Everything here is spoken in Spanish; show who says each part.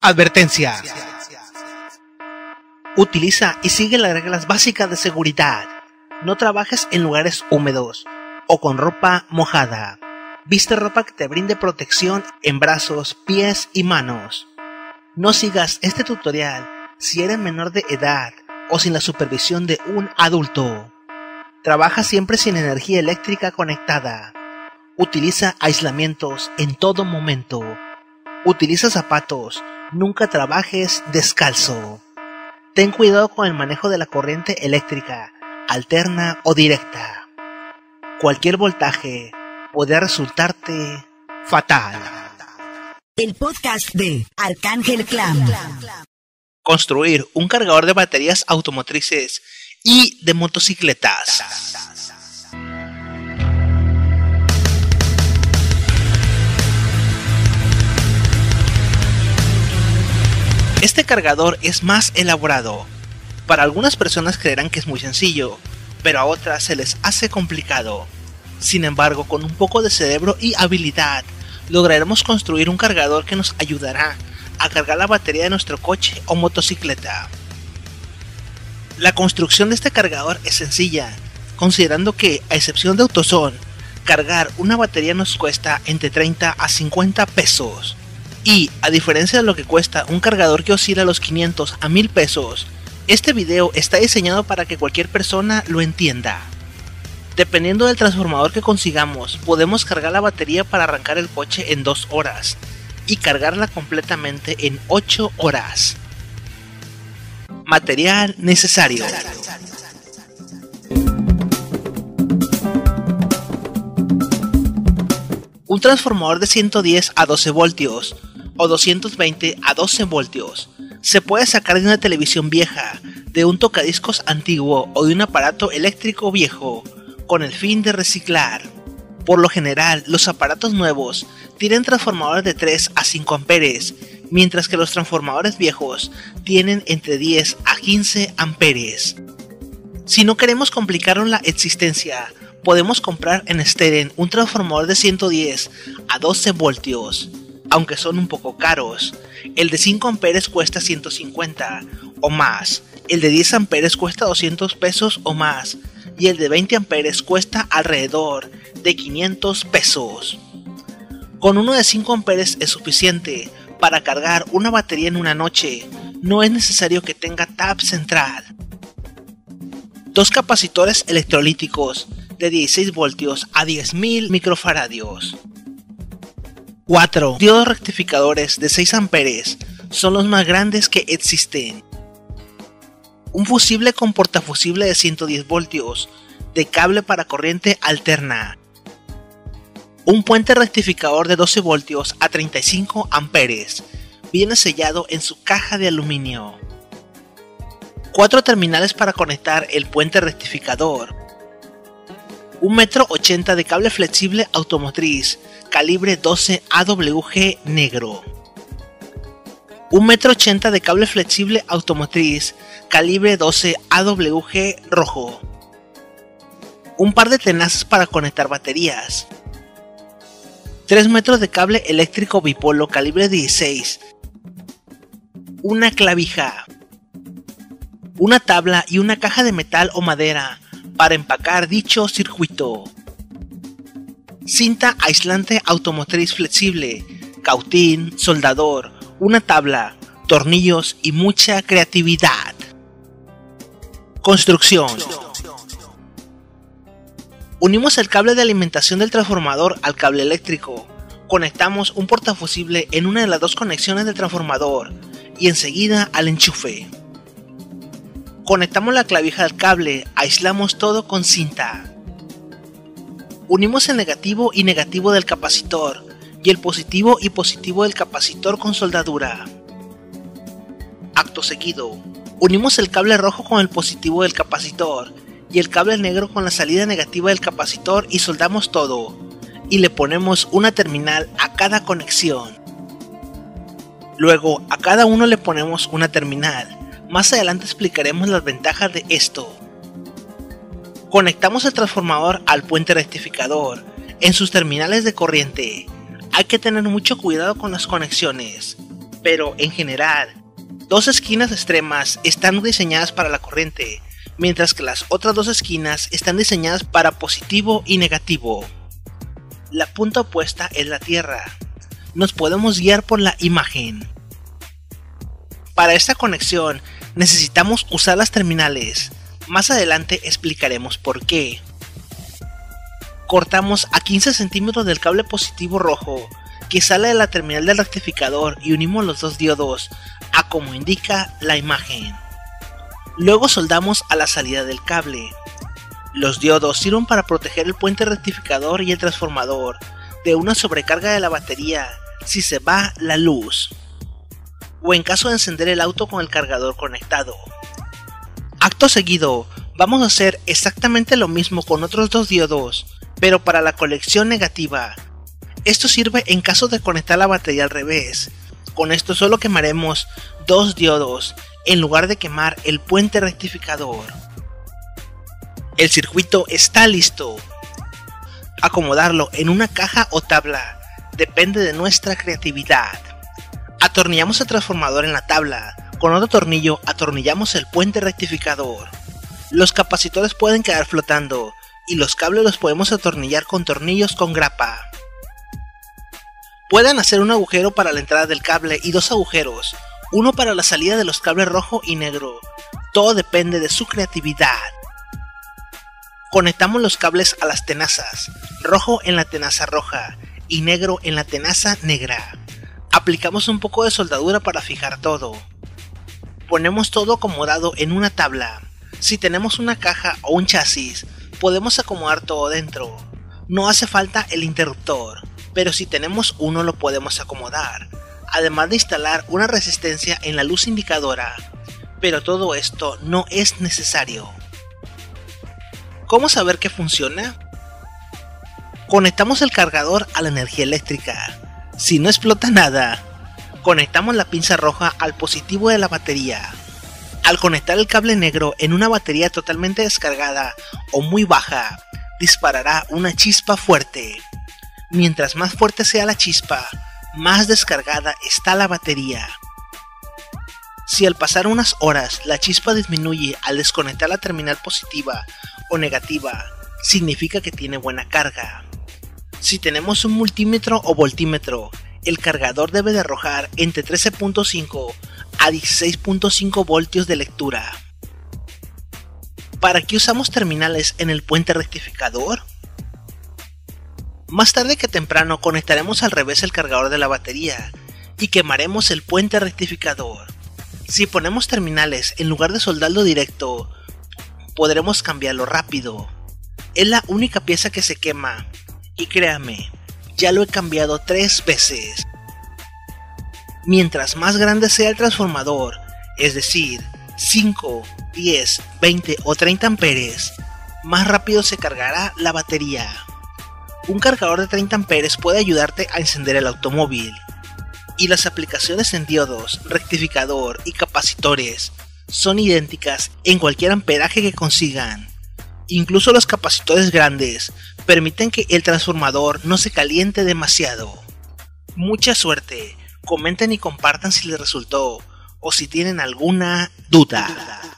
Speaker 1: Advertencia. Utiliza y sigue las reglas básicas de seguridad. No trabajes en lugares húmedos o con ropa mojada. Viste ropa que te brinde protección en brazos, pies y manos. No sigas este tutorial si eres menor de edad o sin la supervisión de un adulto. Trabaja siempre sin energía eléctrica conectada. Utiliza aislamientos en todo momento. Utiliza zapatos. Nunca trabajes descalzo. Ten cuidado con el manejo de la corriente eléctrica, alterna o directa. Cualquier voltaje podría resultarte fatal.
Speaker 2: El podcast de Arcángel Clan.
Speaker 1: Construir un cargador de baterías automotrices y de motocicletas. Este cargador es más elaborado. Para algunas personas creerán que es muy sencillo, pero a otras se les hace complicado. Sin embargo, con un poco de cerebro y habilidad, lograremos construir un cargador que nos ayudará a cargar la batería de nuestro coche o motocicleta. La construcción de este cargador es sencilla, considerando que, a excepción de AutoZone, cargar una batería nos cuesta entre 30 a 50 pesos. Y, a diferencia de lo que cuesta un cargador que oscila a los 500 a 1000 pesos, este video está diseñado para que cualquier persona lo entienda. Dependiendo del transformador que consigamos, podemos cargar la batería para arrancar el coche en 2 horas y cargarla completamente en 8 horas. Material necesario: un transformador de 110 a 12 voltios o 220 a 12 voltios. Se puede sacar de una televisión vieja, de un tocadiscos antiguo o de un aparato eléctrico viejo, con el fin de reciclar. Por lo general, los aparatos nuevos tienen transformadores de 3 a 5 amperes, mientras que los transformadores viejos tienen entre 10 a 15 amperes. Si no queremos complicarnos la existencia, podemos comprar en Steden un transformador de 110 a 12 voltios, aunque son un poco caros. El de 5 amperes cuesta 150 o más, el de 10 amperes cuesta 200 pesos o más, y el de 20 amperes cuesta alrededor de 500 pesos. Con uno de 5 amperes es suficiente para cargar una batería en una noche. No es necesario que tenga tap central. 2 capacitores electrolíticos de 16 voltios a 10.000 microfaradios. 4 diodos rectificadores de 6 amperes son los más grandes que existen. Un fusible con portafusible de 110 voltios de cable para corriente alterna. Un puente rectificador de 12 voltios a 35 amperes. Viene sellado en su caja de aluminio. 4 terminales para conectar el puente rectificador. 1,80 m de cable flexible automotriz calibre 12 AWG negro. 1,80 m de cable flexible automotriz calibre 12 AWG rojo. Un par de tenazas para conectar baterías. 3 metros de cable eléctrico bipolo calibre 16. Una clavija. Una tabla y una caja de metal o madera para empacar dicho circuito. Cinta aislante automotriz flexible, cautín, soldador, una tabla, tornillos y mucha creatividad. Construcción. Unimos el cable de alimentación del transformador al cable eléctrico. Conectamos un portafusible en una de las 2 conexiones del transformador y enseguida al enchufe. Conectamos la clavija al cable, aislamos todo con cinta. Unimos el negativo y negativo del capacitor y el positivo y positivo del capacitor con soldadura. Acto seguido, unimos el cable rojo con el positivo del capacitor y el cable negro con la salida negativa del capacitor y soldamos todo, y le ponemos una terminal a cada conexión. Luego a cada uno le ponemos una terminal. Más adelante explicaremos las ventajas de esto. Conectamos el transformador al puente rectificador en sus terminales de corriente. Hay que tener mucho cuidado con las conexiones. pero en general, dos esquinas extremas están diseñadas para la corriente, mientras que las otras dos esquinas están diseñadas para positivo y negativo. La punta opuesta es la Tierra. Nos podemos guiar por la imagen. Para esta conexión necesitamos usar las terminales. Más adelante explicaremos por qué. Cortamos a 15 centímetros del cable positivo rojo que sale de la terminal del rectificador y unimos los dos diodos a como indica la imagen. Luego soldamos a la salida del cable. Los diodos sirven para proteger el puente rectificador y el transformador de una sobrecarga de la batería si se va la luz, o en caso de encender el auto con el cargador conectado. Acto seguido, vamos a hacer exactamente lo mismo con otros dos diodos, pero para la conexión negativa. Esto sirve en caso de conectar la batería al revés. Con esto solo quemaremos dos diodos en lugar de quemar el puente rectificador. El circuito está listo. Acomodarlo en una caja o tabla depende de nuestra creatividad. Atornillamos el transformador en la tabla. Con otro tornillo atornillamos el puente rectificador. Los capacitores pueden quedar flotando y los cables los podemos atornillar con tornillos con grapa. Pueden hacer un agujero para la entrada del cable y dos agujeros, uno para la salida de los cables rojo y negro. Todo depende de su creatividad. Conectamos los cables a las tenazas, rojo en la tenaza roja y negro en la tenaza negra. Aplicamos un poco de soldadura para fijar todo. Ponemos todo acomodado en una tabla. Si tenemos una caja o un chasis, podemos acomodar todo dentro. No hace falta el interruptor, pero si tenemos uno lo podemos acomodar, además de instalar una resistencia en la luz indicadora. Pero todo esto no es necesario. ¿Cómo saber que funciona? Conectamos el cargador a la energía eléctrica. Si no explota nada, conectamos la pinza roja al positivo de la batería. Al conectar el cable negro en una batería totalmente descargada o muy baja, disparará una chispa fuerte. Mientras más fuerte sea la chispa, más descargada está la batería. Si al pasar unas horas la chispa disminuye al desconectar la terminal positiva o negativa, significa que tiene buena carga. Si tenemos un multímetro o voltímetro, el cargador debe de arrojar entre 13.5 a 16.5 voltios de lectura. ¿Para qué usamos terminales en el puente rectificador? Más tarde que temprano conectaremos al revés el cargador de la batería y quemaremos el puente rectificador. Si ponemos terminales en lugar de soldarlo directo, podremos cambiarlo rápido. Es la única pieza que se quema, y créame, ya lo he cambiado 3 veces. Mientras más grande sea el transformador, es decir, 5, 10, 20 o 30 amperes, más rápido se cargará la batería. Un cargador de 30 amperes puede ayudarte a encender el automóvil. Y las aplicaciones en diodos, rectificador y capacitores son idénticas en cualquier amperaje que consigan. Incluso los capacitores grandes permiten que el transformador no se caliente demasiado. Mucha suerte, comenten y compartan si les resultó o si tienen alguna duda.